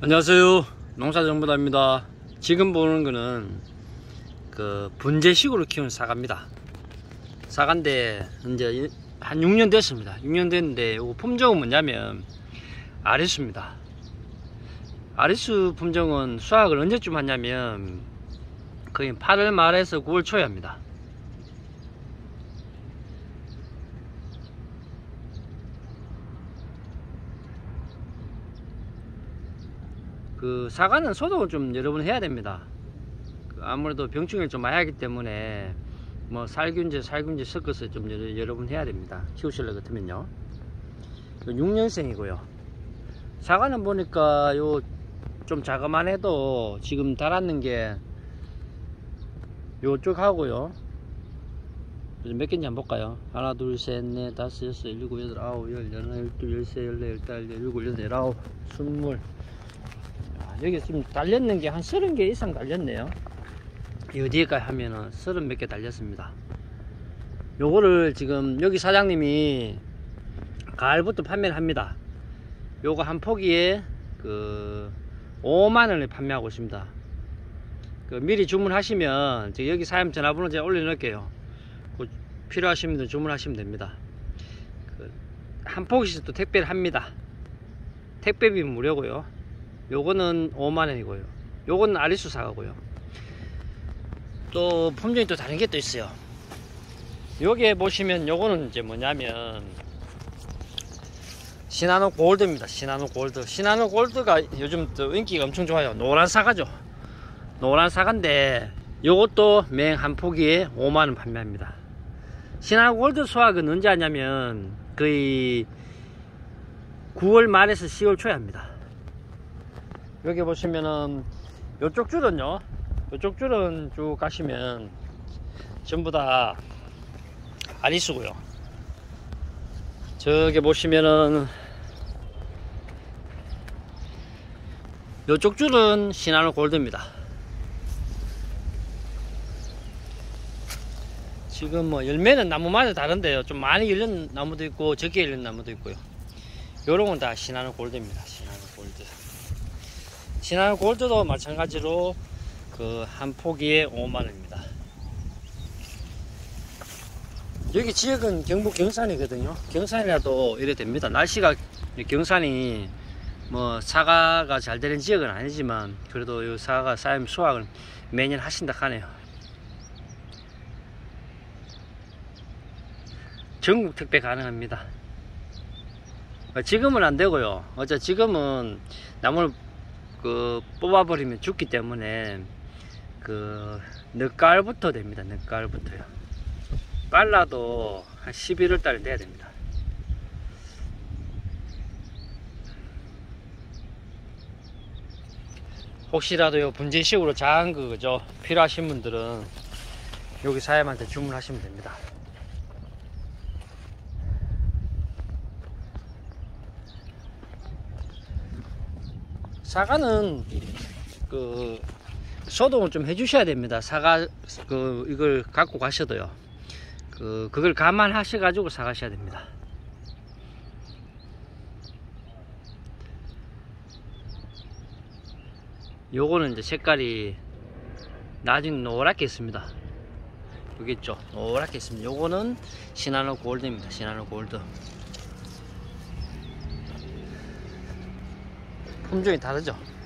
안녕하세요, 농사정보다입니다. 지금 보는 거는 그 분재식으로 키우는 사과입니다. 사과인데 이제 한 6년 됐습니다. 6년 됐는데 요 품종은 뭐냐면 아리수입니다. 아리수 품종은 수확을 언제쯤 하냐면 거의 8월 말에서 9월 초에 합니다. 그 사과는 소독을 좀 여러 번 해야 됩니다. 아무래도 병충해를 좀 많이 하기 때문에 뭐 살균제 섞어서 좀 여러 번 해야 됩니다. 키우실래 같으면요. 6년생이고요. 사과는 보니까 요 좀 자그만 해도 지금 달았는 게 요쪽 하고요. 몇 개인지 한번 볼까요? 하나, 둘, 셋, 넷, 다섯, 여섯, 일곱, 여덟, 아홉, 열, 열하나, 열둘, 열세, 열네, 열다섯, 열일곱, 열여덟, 열아홉, 스물. 여기 지금 달렸는 게 한 30개 이상 달렸네요. 어디에까지 하면은 30 몇 개 달렸습니다. 요거를 지금 여기 사장님이 가을부터 판매를 합니다. 요거 한 포기에 그 5만원에 판매하고 있습니다. 그 미리 주문하시면 여기 사장님 전화번호 제가 올려놓을게요. 필요하신 분들 주문하시면 됩니다. 한 포기씩 또 택배를 합니다. 택배비 무료고요. 요거는 5만원이고요. 요거는 아리수 사과고요. 또 품종이 또 다른 게 또 있어요. 여기에 보시면 요거는 이제 뭐냐면 시나노 골드입니다. 시나노 골드. 시나노 골드가 요즘 또 인기가 엄청 좋아요. 노란 사과죠. 노란 사과인데 요것도 맹 한 포기에 5만원 판매합니다. 시나노 골드 수확은 언제 하냐면 거의 9월 말에서 10월 초에 합니다. 여기 보시면은 요쪽 줄은요, 요쪽 줄은 쭉 가시면 전부 다 아리수고요. 저기 보시면은 요쪽 줄은 시나노 골드입니다. 지금 뭐 열매는 나무마다 다른데요, 좀 많이 열린 나무도 있고 적게 열린 나무도 있고요. 요런 건 다 시나노 골드입니다. 시나노 골드. 시나노 골드도 마찬가지로 그 한 포기에 5만원입니다. 여기 지역은 경북 경산이거든요. 경산이라도 이래 됩니다. 날씨가 경산이 뭐 사과가 잘 되는 지역은 아니지만 그래도 이 사과가 쌓임 수확을 매년 하신다 하네요. 전국 택배 가능합니다. 지금은 안 되고요. 어차 지금은 나무를 뽑아버리면 죽기 때문에 늦가을부터 됩니다. 늦가을부터요. 빨라도 한 11월 달에 돼야 됩니다. 혹시라도 요 분재식으로 작은 그죠 필요하신 분들은 여기 사장님한테 주문하시면 됩니다. 사과는 소독을 좀 해주셔야 됩니다. 사과 이걸 갖고 가셔도요. 그걸 감안하셔 가지고 사가셔야 됩니다. 요거는 이제 색깔이 나중에 노랗게 있습니다. 여기 있죠, 노랗게 있습니다. 요거는 시나노 골드입니다. 시나노 골드. 품종이 다르죠.